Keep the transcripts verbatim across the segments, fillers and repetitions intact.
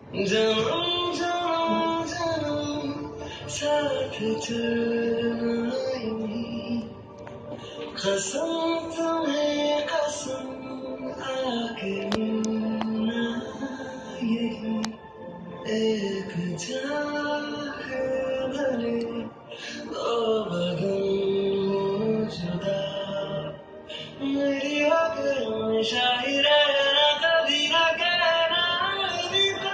जन्म जन्म जन्म साथ चलना यूं कसम तुम्हें कसम आगे मिलना यही एक चाह भरे दो बदन हो जुदा मेरी आंखों में शाही रहना कभी ना कहना अलविदा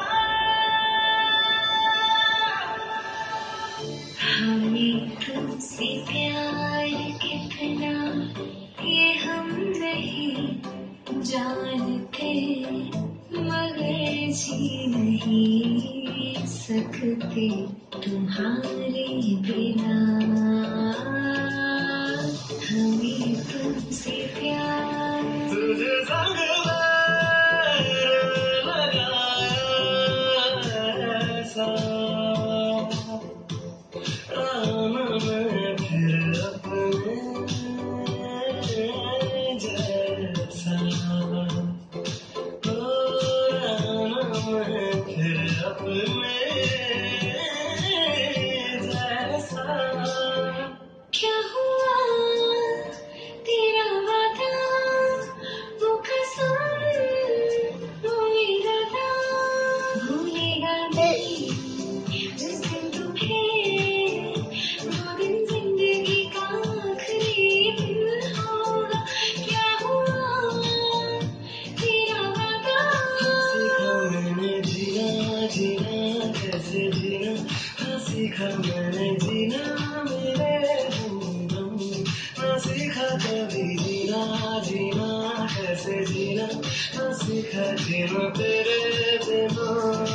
हमें तुमसे प्यार कितना ये हम नहीं जानते मगर जी नहीं सकते तुम्हारे बिना हमें तुमसे प्यार तुझे संग लगाया ऐसा आना मैं फिर अपने जैसा ओ आना मैं फिर अपने जैसा क्या हुआ तेरा वादा वो कसम वो इरादा भूलेगा नहीं जिस दिन तुम्हें वो दिन जिंदगी का आखिरी दिन होगा क्या हुआ तेरा वादा सीखा मैंने जीना जीना कैसे जीना हाँ सीखा मैंने जीना मेरे हमदम ना सीखा कभी जीना जीना कैसे जीना ना सीखा जीना तेरे बिना